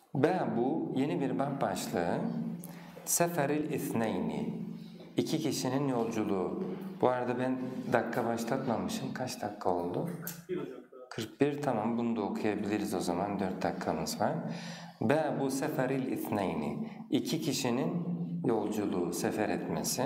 Bu yeni bir bab başlığı. Seferil ithneyni. İki kişinin yolculuğu. Bu arada ben dakika başlatmamışım. Kaç dakika oldu? 41, tamam, bunu da okuyabiliriz o zaman. 4 dakikamız var. Bu seferil ithneyni. İki kişinin yolculuğu, sefer etmesi.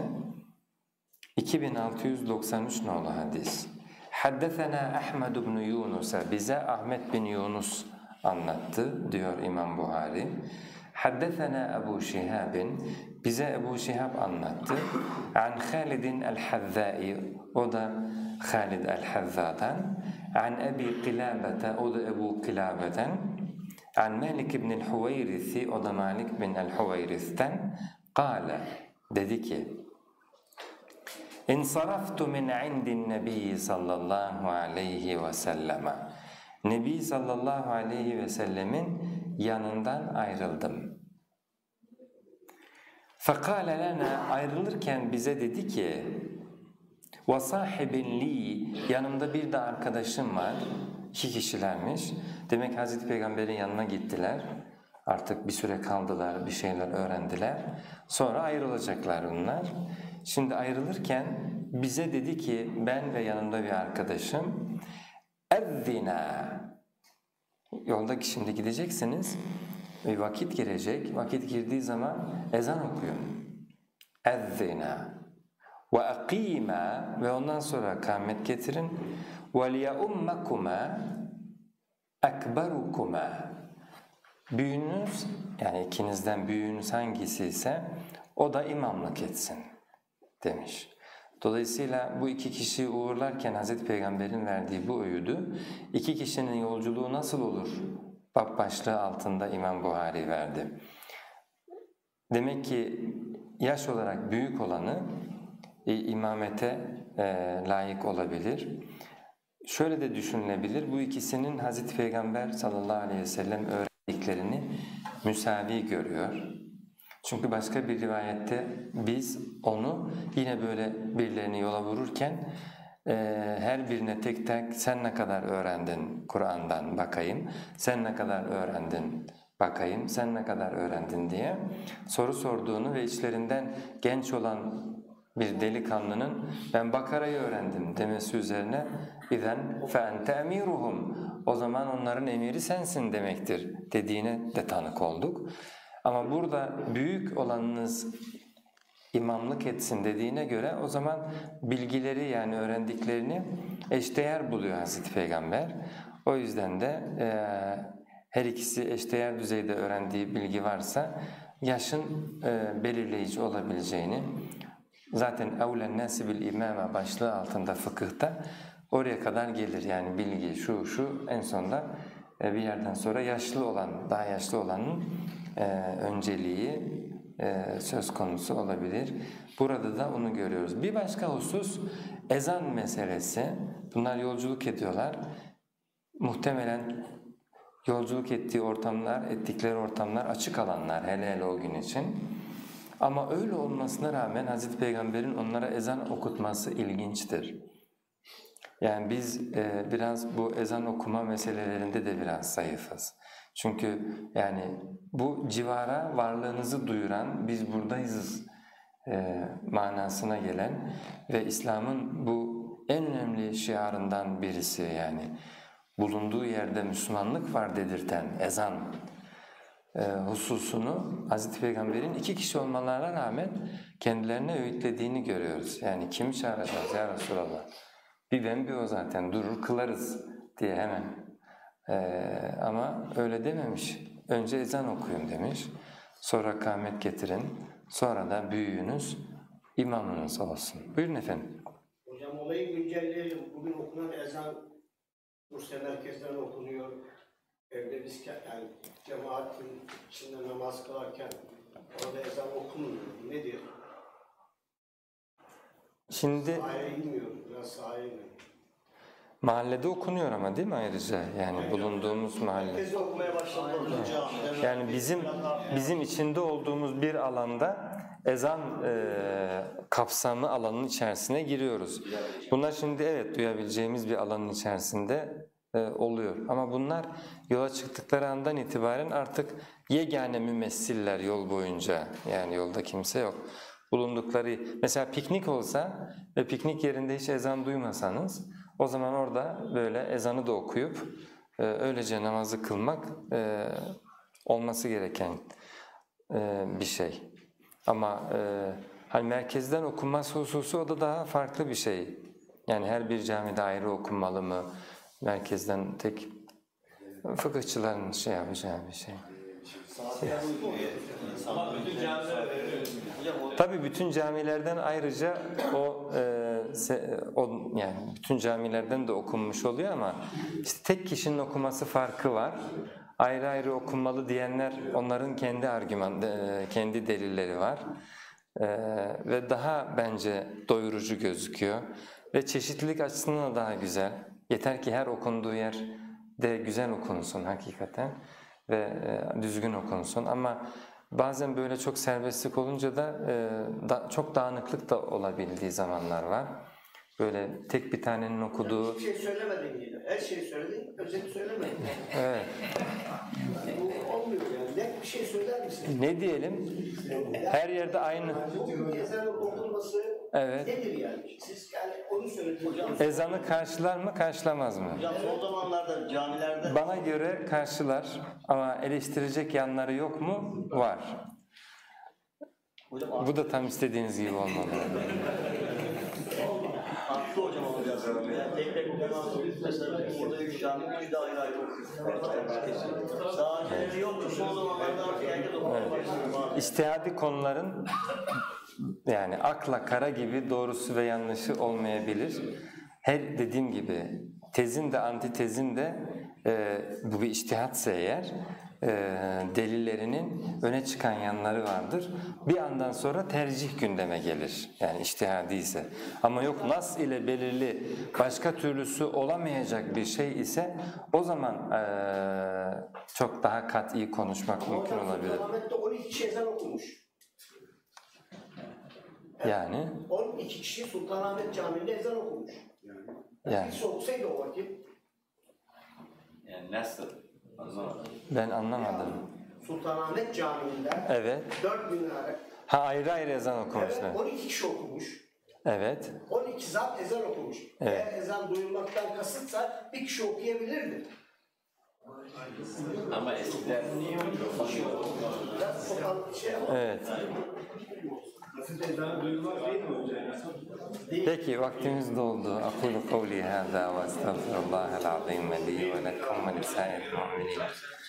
2693 nolu hadis. Haddesena Ahmed ibn Yunus'a, bize Ahmet bin Yunus anlattı diyor İmam Buhari. Haddesena Ebu Şihab'in, bize Ebu Şihab anlattı. An Halidin el-Hazzai, o da Halid el-Hazza'dan. An Ebi Kilabete, o da Ebu Kilabe'den. An Malik ibn el-Huveyrisi, o da Malik bin el-Huveyrisi'den. Kâle, dedi ki, İnsaraftu min indin Nebi sallallahu aleyhi ve selleme. Nebi sallallahu aleyhi ve sellemin yanından ayrıldım. Fekâle lena, ayrılırken bize dedi ki, ve sahibin li, yanımda bir de arkadaşım var. 2 kişilermiş. Demek Hazreti Peygamber'in yanına gittiler. Artık bir süre kaldılar, bir şeyler öğrendiler. Sonra ayrılacaklar bunlar. Şimdi ayrılırken bize dedi ki, ben ve yanımda bir arkadaşım, ezzina, yolda şimdi gideceksiniz, vakit girecek, vakit girdiği zaman ezan okuyun. Ezzina ve akîmâ, ve ondan sonra kâmet getirin. Ve liyaummekuma ekberukuma, büyüğünüz, yani ikinizden büyüğünüz hangisi ise o da imamlık etsin demiş. Dolayısıyla bu 2 kişiyi uğurlarken Hazreti Peygamber'in verdiği bu öğüdü, 2 kişinin yolculuğu nasıl olur? Bab başlığı altında İmam Buhari verdi. Demek ki yaş olarak büyük olanı imamete layık olabilir. Şöyle de düşünülebilir, bu ikisinin Hazreti Peygamber sallallahu aleyhi ve sellem öğrendiklerini müsavi görüyor. Çünkü başka bir rivayette biz onu yine böyle birilerini yola vururken her birine tek tek sen ne kadar öğrendin Kur'an'dan bakayım, sen ne kadar öğrendin bakayım, sen ne kadar öğrendin diye soru sorduğunu ve içlerinden genç olan bir delikanlının ben Bakara'yı öğrendim demesi üzerine اِذَنْ فَاَنْتَ اَمِيرُهُمْ, o zaman onların emiri sensin demektir dediğine de tanık olduk. Ama burada büyük olanınız imamlık etsin dediğine göre o zaman bilgileri, yani öğrendiklerini eşdeğer buluyor Hazreti Peygamber. O yüzden de her ikisi eşdeğer düzeyde öğrendiği bilgi varsa yaşın belirleyici olabileceğini, zaten اَوْلَ النَّاسِ بِالْاِمَامَ başlığı altında fıkıhta oraya kadar gelir. Yani bilgi şu en sonunda bir yerden sonra yaşlı olan, daha yaşlı olanın önceliği söz konusu olabilir. Burada da onu görüyoruz. Bir başka husus ezan meselesi. Bunlar yolculuk ediyorlar. Muhtemelen yolculuk ettikleri ortamlar açık alanlar, hele o gün için. Ama öyle olmasına rağmen Hazreti Peygamber'in onlara ezan okutması ilginçtir. Yani biz biraz bu ezan okuma meselelerinde de biraz zayıfız. Çünkü yani bu civara varlığınızı duyuran, biz buradayız manasına gelen ve İslam'ın bu en önemli şiarından birisi, yani bulunduğu yerde Müslümanlık var dedirten ezan hususunu Hazreti Peygamber'in 2 kişi olmalarına rağmen kendilerine öğütlediğini görüyoruz. Yani kimi çağıracağız ya Resulallah? Bir ben bir o zaten, durur kılarız diye hemen. Ama öyle dememiş. Önce ezan okuyun demiş. Sonra kâmet getirin. Sonra da büyüğünüz imamınız olsun. Buyurun efendim. Hocam olayı güncelleyelim. Bugün okunan ezan Bursa merkezden okunuyor. Evde biz yani cemaatin içinde namaz kılarken orada ezan okunmuyor. Nedir? Şimdi sahaya inmiyorum. Biraz sahaya inmiyorum. Mahallede okunuyor ama değil mi ayrıca? Yani bulunduğumuz mahalle. Herkes okumaya başladı hocam. Yani bizim içinde olduğumuz bir alanda ezan kapsamlı alanın içerisine giriyoruz. Bunlar şimdi evet duyabileceğimiz bir alanın içerisinde oluyor. Ama bunlar yola çıktıkları andan itibaren artık yegane mümessiller yol boyunca, yani yolda kimse yok. Bulundukları, mesela piknik olsa ve piknik yerinde hiç ezan duymasanız, o zaman orada böyle ezanı da okuyup öylece namazı kılmak olması gereken bir şey. Ama hani merkezden okunması hususu, o da daha farklı bir şey. Yani her bir camide ayrı okunmalı mı? Merkezden tek fıkıhçıların şey yapacağı bir şey. Ama bütün camilere veriyoruz. Tabii bütün camilerden ayrıca yani bütün camilerden de okunmuş oluyor ama işte tek kişinin okuması farkı var. Ayrı ayrı okunmalı diyenler, onların kendi kendi delilleri var. Ve daha bence doyurucu gözüküyor ve çeşitlilik açısından da daha güzel. Yeter ki her okunduğu yer de güzel okunsun hakikaten ve düzgün okunsun. Ama bazen böyle çok serbestlik olunca da çok dağınıklık da olabildiği zamanlar var. Böyle tek bir tanenin okuduğu... Hiçbir şey söylemedin yine. Her şeyi söyledin, özet söylemedin. Evet. Bu olmuyor yani. Net bir şey söyler misin? Ne diyelim? Her yerde aynı. Bu ezanın okunması Evet. nedir yani? Siz yani onu söylediniz. Ezanı karşılar mı, karşılamaz mı? Hocam son zamanlarda camilerde Bana göre karşılar ama eleştirecek yanları yok mu? Var. hocam Bu da tam istediğiniz gibi olmalı. arttı hocam olacak. Yani tek tek okunan mesela burada 3 cami, 3 de ayrı ayrı okuyor. Daha önceleri yoktu. Son zamanlarda artık herkes okumaya başladı. İçtihadi konuların yani akla kara gibi doğrusu ve yanlışı olmayabilir. Her dediğim gibi tezin de antitezin de bu bir içtihatsa eğer delillerinin öne çıkan yanları vardır. Bir andan sonra tercih gündeme gelir. Yani içtihadi ise. Ama yok nas ile belirli başka türlüsü olamayacak bir şey ise o zaman çok daha kat'i konuşmak mümkün olabilir. Ahmet de 12 kişi ezan okumuş. Yani 12 kişi Sultanahmet Camii'nde ezan okumuş. Yani. Birisi okusaydı o vakit. Yani nasıl? Anlamadım. ben anlamadım. Sultanahmet Camii'nde Evet. 4 minare. Ha ayrı ayrı ezan Evet, okumuşlar. 12 kişi okumuş. Evet. 12 zat ezan okumuş. Evet. Eğer ezan duyulmaktan kasıtsa bir kişi okuyabilirdi. Ama eskiden Biraz sokak şey ama. Evet. Peki vaktimiz doldu. Aqulu kavli hâzâ ve estağfirullâhel azîm li ve lekum ve lisâiril mu'minîn.